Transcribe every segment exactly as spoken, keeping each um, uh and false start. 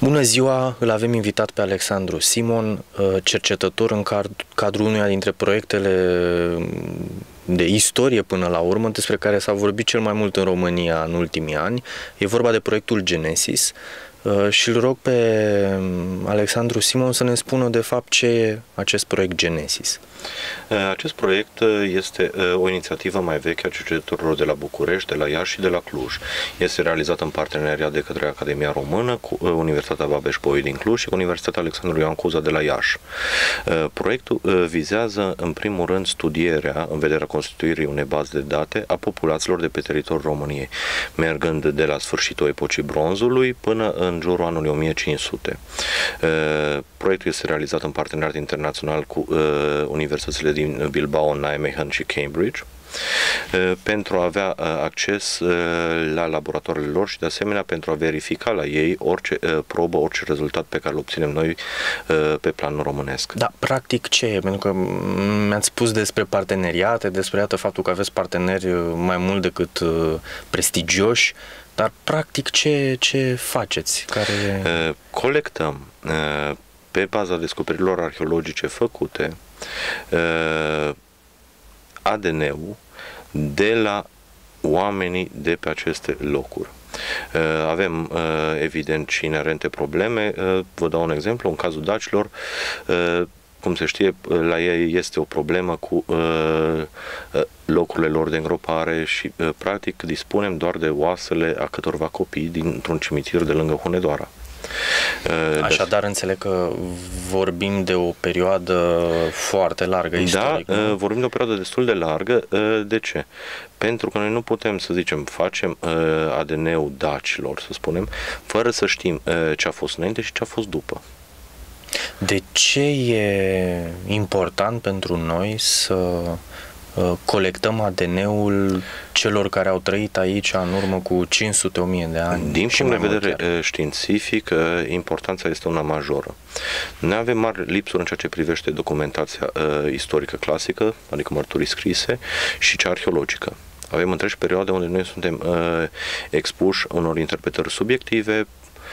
Bună ziua! Îl avem invitat pe Alexandru Simon, cercetător în cadrul unuia dintre proiectele de istorie până la urmă, despre care s-a vorbit cel mai mult în România în ultimii ani. E vorba de proiectul Genesis și îl rog pe Alexandru Simon să ne spună de fapt ce e acest proiect Genesis. Acest proiect este o inițiativă mai veche a cercetătorilor de la București, de la Iași și de la Cluj. Este realizat în parteneriat de către Academia Română cu Universitatea Babeș-Bolyai din Cluj și cu Universitatea Alexandru Ioan Cuza de la Iași. Proiectul vizează în primul rând studierea în vederea constituirii unei baze de date a populațiilor de pe teritoriul României, mergând de la sfârșitul epocii bronzului până în jurul anului o mie cinci sute. Proiectul este realizat în parteneriat internațional cu universitățile din Bilbao, Nijmegen și Cambridge, pentru a avea acces la laboratoarele lor și de asemenea pentru a verifica la ei orice probă, orice rezultat pe care îl obținem noi pe plan românesc. Da, practic ce e? Pentru că mi-ați spus despre parteneriate, despre iată faptul că aveți parteneri mai mult decât prestigioși, dar practic ce, ce faceți? Care... Colectăm pe baza descoperirilor arheologice făcute A D N-ul de la oamenii de pe aceste locuri. Avem evident și inerente probleme. Vă dau un exemplu, în cazul dacilor, cum se știe, la ei este o problemă cu locurile lor de îngropare și practic dispunem doar de oasele a câtorva copii dintr-un cimitir de lângă Hunedoara. Așadar, înțeleg că vorbim de o perioadă foarte largă istorică. Da, nu? Vorbim de o perioadă destul de largă. De ce? Pentru că noi nu putem să zicem, facem A D N-ul dacilor, să spunem, fără să știm ce a fost înainte și ce a fost după. De ce e important pentru noi să colectăm A D N-ul celor care au trăit aici în urmă cu cinci sute o mie de ani? Din punct de vedere chiar științific, importanța este una majoră. Noi avem mari lipsuri în ceea ce privește documentația uh, istorică clasică, adică mărturii scrise, și cea arheologică. Avem întregi perioade unde noi suntem uh, expuși unor interpretări subiective,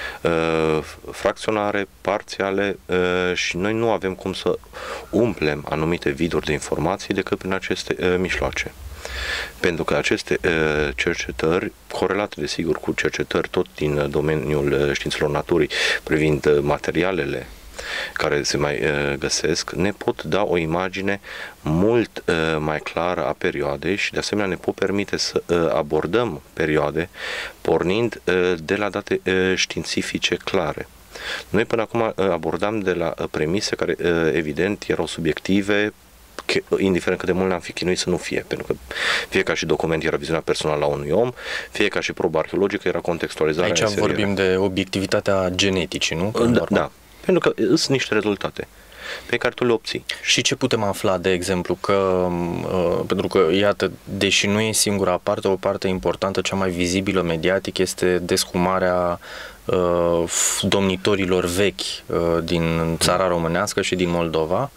Uh, fracționare, parțiale uh, și noi nu avem cum să umplem anumite viduri de informații decât prin aceste uh, mijloace. Pentru că aceste uh, cercetări, corelate desigur cu cercetări tot din domeniul uh, științelor naturii privind uh, materialele care se mai uh, găsesc, ne pot da o imagine mult uh, mai clară a perioadei și de asemenea ne pot permite să uh, abordăm perioade pornind uh, de la date uh, științifice clare. Noi până acum uh, abordam de la uh, premise care uh, evident erau subiective, indiferent cât de mult ne-am fi chinuit să nu fie, pentru că fie ca și document era viziunea personală a unui om, fie ca și probă arheologică era contextualizarea. Aici vorbim de obiectivitatea geneticii, nu? Da, da. Pentru că sunt niște rezultate pe care tu le obții. Și ce putem afla, de exemplu, că, uh, pentru că, iată, deși nu e singura parte, o parte importantă, cea mai vizibilă mediatic, este deshumarea uh, domnitorilor vechi uh, din țara românească și din Moldova.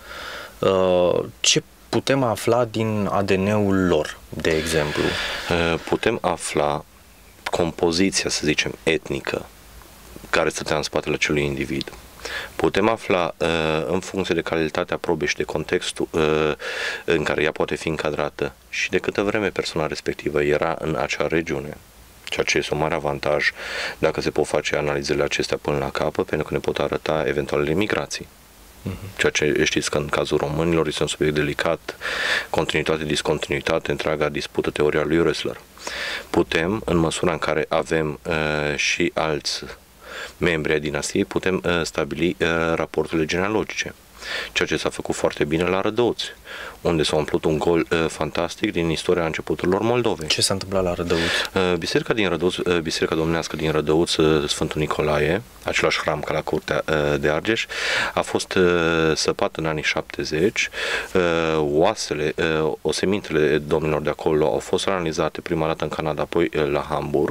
Uh, ce putem afla din A D N-ul lor, de exemplu? Uh, putem afla compoziția, să zicem, etnică care stătea în spatele acelui individ. Putem afla uh, în funcție de calitatea probei și de contextul uh, în care ea poate fi încadrată și de câtă vreme persoana respectivă era în acea regiune, ceea ce este un mare avantaj dacă se pot face analizele acestea până la capăt, pentru că ne pot arăta eventualele migrații. Uh-huh. Ceea ce știți că în cazul românilor este un subiect delicat, continuitate, discontinuitate, întreaga dispută, teoria lui Rössler. Putem, în măsura în care avem uh, și alți membri ai dinastiei, putem uh, stabili uh, raporturile genealogice. Ceea ce s-a făcut foarte bine la Rădăuți, unde s-a umplut un gol uh, fantastic din istoria începuturilor Moldovei. Ce s-a întâmplat la Rădăuți? Uh, biserica din Rădăuți, uh, Biserica Domnească din Rădăuți, uh, Sfântul Nicolae, același hram ca la Curtea uh, de Argeș, a fost uh, săpat în anii șaptezeci. Uh, oasele, uh, osemintele domnilor de acolo au fost analizate prima dată în Canada, apoi uh, la Hamburg.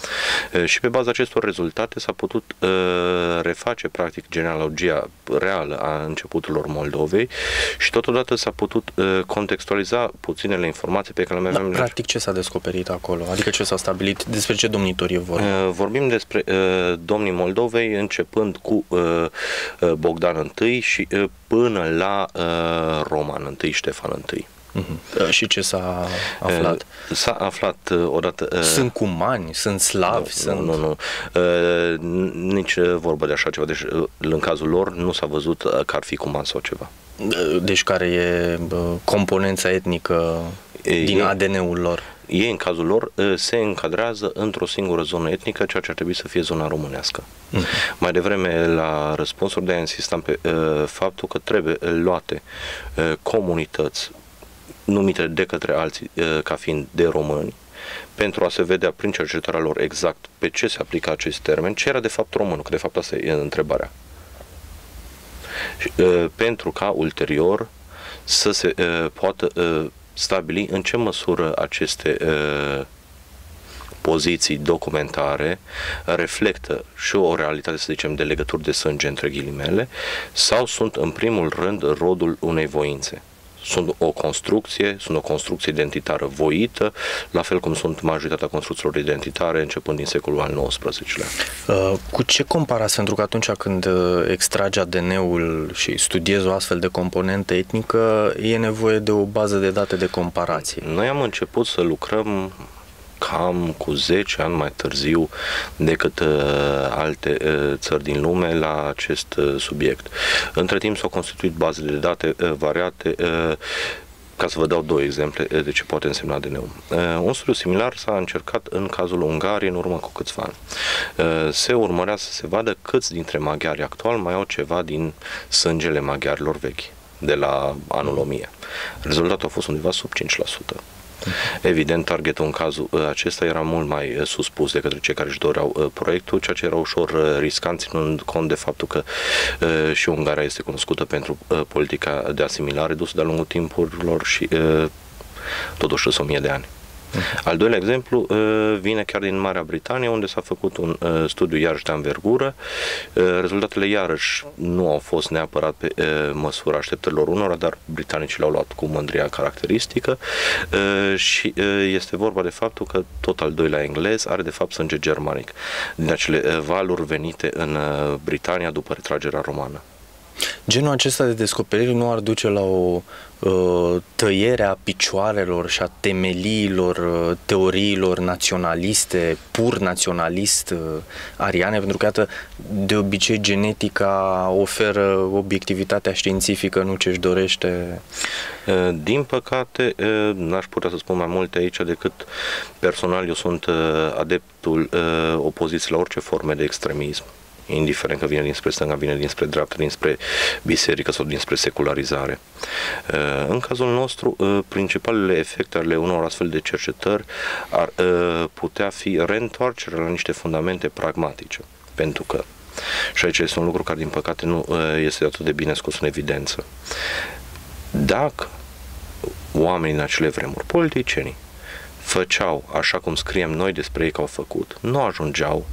Și pe baza acestor rezultate s-a putut reface practic genealogia reală a începuturilor Moldovei și totodată s-a putut contextualiza puținele informații pe care le avem. Da, practic ce s-a descoperit acolo? Adică ce s-a stabilit? Despre ce domnitori e vorba? Vorbim despre domnii Moldovei începând cu Bogdan I și până la Roman I, Ștefan I. Uh-huh. Și ce s-a aflat? S-a aflat odată... Sunt cumani? Sunt slavi? Nu, sunt... nu, nu, nu. Nici vorbă de așa ceva. Deci, în cazul lor, nu s-a văzut că ar fi cuman sau ceva. Deci care e componența etnică din e, A D N-ul lor? Ei, în cazul lor, se încadrează într-o singură zonă etnică, ceea ce ar trebui să fie zona românească. Uh-huh. Mai devreme, la răspunsuri, de-aia insistam pe uh, faptul că trebuie luate uh, comunități numite de către alții ca fiind de români, pentru a se vedea prin cercetarea lor exact pe ce se aplică acest termen, ce era de fapt românul, că de fapt asta e întrebarea. Pentru ca ulterior să se poată stabili în ce măsură aceste poziții documentare reflectă și o realitate, să zicem, de legături de sânge între ghilimele, sau sunt în primul rând rodul unei voințe. Sunt o construcție, sunt o construcție identitară voită, la fel cum sunt majoritatea construcțiilor identitare începând din secolul al nouăsprezecelea. Uh, cu ce comparați? Pentru că atunci când extragi A D N-ul și studiezi o astfel de componentă etnică, e nevoie de o bază de date de comparație. Noi am început să lucrăm cam cu zece ani mai târziu decât uh, alte uh, țări din lume la acest uh, subiect. Între timp s-au constituit baze de date uh, variate, uh, ca să vă dau două exemple uh, de ce poate însemna A D N-ul. Uh, un studiu similar s-a încercat în cazul Ungariei în urmă cu câțiva ani. Uh, se urmărea să se vadă câți dintre maghiari actual mai au ceva din sângele maghiarilor vechi, de la anul o mie. Rezultatul a fost undeva sub cinci la sută. Evident, targetul în cazul acesta era mult mai suspus de către cei care își doreau proiectul, ceea ce era ușor riscant, ținând cont de faptul că și Ungaria este cunoscută pentru politica de asimilare dusă de-a lungul timpurilor și totuși o mie de ani. Al doilea exemplu vine chiar din Marea Britanie, unde s-a făcut un studiu iarăși de anvergură. Rezultatele iarăși nu au fost neapărat pe măsura așteptărilor unora, dar britanicii le-au luat cu mândria caracteristică și este vorba de faptul că tot al doilea englez are de fapt sânge germanic, din acele valuri venite în Britania după retragerea romană. Genul acesta de descoperiri nu ar duce la o uh, tăiere a picioarelor și a temeliilor uh, teoriilor naționaliste, pur naționalist uh, ariane, pentru că, iată, de obicei genetica oferă obiectivitatea științifică, nu ce își dorește. Din păcate, n-aș putea să spun mai multe aici decât personal eu sunt adeptul opoziției la orice forme de extremism, indiferent că vine dinspre stânga, vine dinspre dreapta, dinspre biserică sau dinspre secularizare. În cazul nostru, principalele efecte ale unor astfel de cercetări ar putea fi reîntoarcerea la niște fundamente pragmatice, pentru că, și aici este un lucru care din păcate nu este atât de bine scos în evidență, dacă oamenii în acele vremuri, politicienii, făceau așa cum scriem noi despre ei că au făcut, nu ajungeau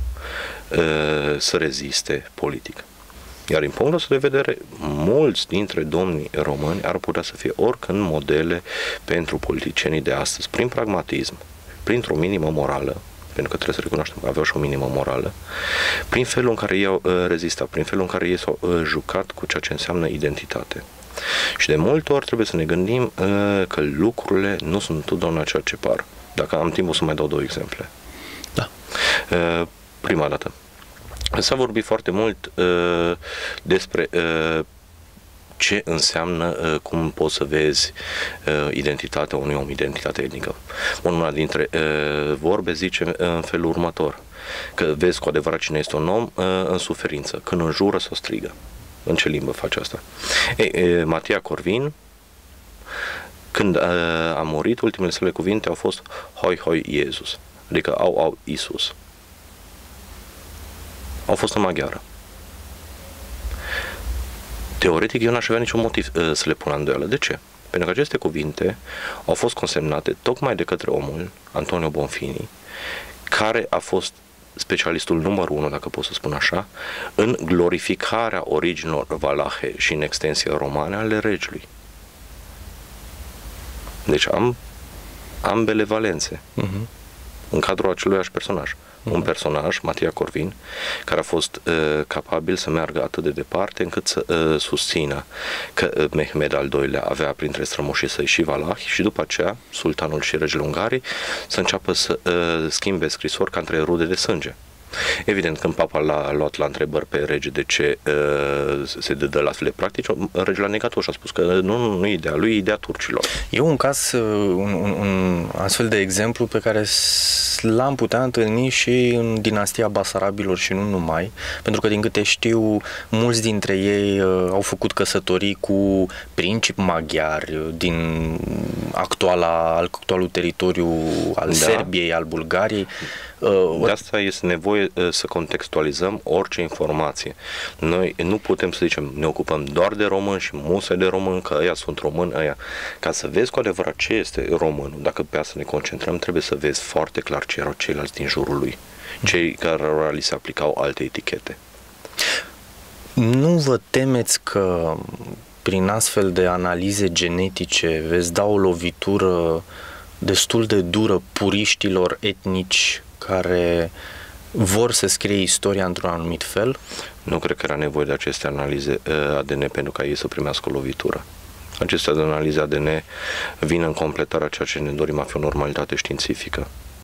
să reziste politic. Iar din punctul ăsta de vedere, mulți dintre domnii români ar putea să fie oricând modele pentru politicienii de astăzi, prin pragmatism, printr-o minimă morală, pentru că trebuie să recunoaștem că aveau și o minimă morală, prin felul în care ei au rezistat, prin felul în care ei s-au jucat cu ceea ce înseamnă identitate. Și de multe ori trebuie să ne gândim că lucrurile nu sunt întotdeauna ceea ce par. Dacă am timp, o să mai dau două exemple. Da. Prima dată, s-a vorbit foarte mult uh, despre uh, ce înseamnă, uh, cum poți să vezi uh, identitatea unui om, identitatea etnică. Una dintre uh, vorbe zice uh, în felul următor, că vezi cu adevărat cine este un om uh, în suferință, când înjură sau strigă. În ce limbă face asta? Ei, uh, Matia Corvin, când uh, a murit, ultimele sale cuvinte au fost hoi, hoi, Iesus, adică au, au, Iisus. Au fost în maghiară. Teoretic, eu n-aș avea niciun motiv uh, să le pun la îndoială. De ce? Pentru că aceste cuvinte au fost consemnate tocmai de către omul, Antonio Bonfini, care a fost specialistul numărul unu, dacă pot să spun așa, în glorificarea originilor valahe și în extensie romane ale regelui. Deci am ambele valențe uh-huh. în cadrul aceluiași personaj. Uh-huh. Un personaj, Matia Corvin, care a fost uh, capabil să meargă atât de departe încât să uh, susțină că uh, Mehmed al doilea avea printre strămoșii săi și valahi și după aceea sultanul și regele Ungarii să înceapă să uh, schimbe scrisori ca între rude de sânge. Evident, când papa l-a luat la întrebări pe rege de ce uh, se dă la astfel de practici, regele a negat-o și a spus că nu, nu, nu e ideea lui, e ideea turcilor. E un caz, un, un, un astfel de exemplu pe care l-am putea întâlni și în dinastia Basarabilor și nu numai, pentru că din câte știu, mulți dintre ei uh, au făcut căsătorii cu principi maghiari din actuala, actualul teritoriu al da. Serbiei, al Bulgariei. De asta este nevoie să contextualizăm orice informație. Noi nu putem să zicem, ne ocupăm doar de români și musai de români, că ăia sunt români, ăia. Ca să vezi cu adevărat ce este românul, dacă pe asta ne concentrăm, trebuie să vezi foarte clar ce erau ceilalți din jurul lui, cei care li se aplicau alte etichete. Nu vă temeți că prin astfel de analize genetice veți da o lovitură destul de dură puriștilor etnici care vor să scrie istoria într-un anumit fel? Nu cred că era nevoie de aceste analize A D N pentru ca ei să primească o lovitură. Aceste analize A D N vin în completarea ceea ce ne dorim a fi o normalitate științifică.